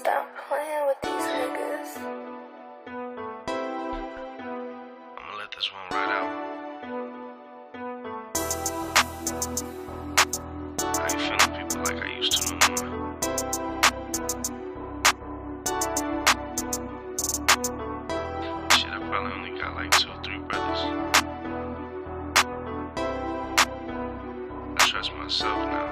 Stop playing with these niggas. I'ma let this one ride out. I ain't feeling people like I used to no more. Shit, I probably only got like 2 or 3 brothers. I trust myself now.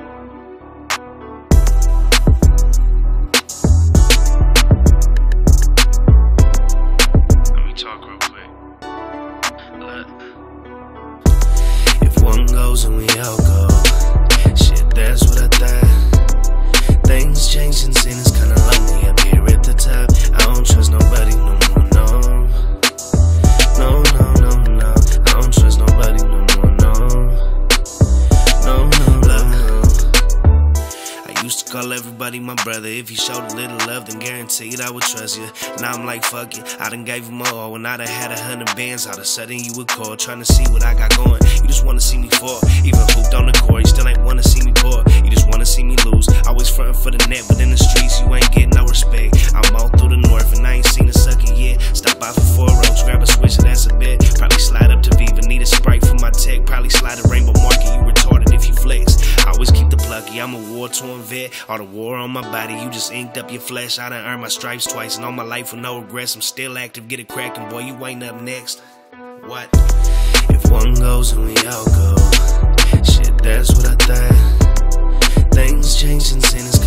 And we all go. Shit, that's what I thought. Things changed and sin is kinda lonely up here at the top. I don't trust nobody no more, no. No, no, no, no. I don't trust nobody no more, no. No, no, no. I used to call everybody my brother. If you showed a little love, then guaranteed I would trust you. Now I'm like, fuck it, I done gave them all. When I done had 100 bands, all of a sudden you would call, trying to see what I got going. You just wanna see me fall, even hooped on the court, you still ain't wanna see me pour. You just wanna see me lose, always frontin' for the net, but in the streets you ain't getting no respect. I'm all through the north and I ain't seen a sucker yet. Stop by for 4 rows, grab a switch, that's a bet. Probably slide up to Viva, need a Sprite for my tech. Probably slide a rainbow market, you retarded if you flex. I always keep the plucky, I'm a war-torn vet. All the war on my body, you just inked up your flesh. I done earned my stripes twice and all my life with no regrets. I'm still active, get it crackin', boy, you ain't up next. What? If one goes and we all go. Shit, that's what I thought. Things change and sin is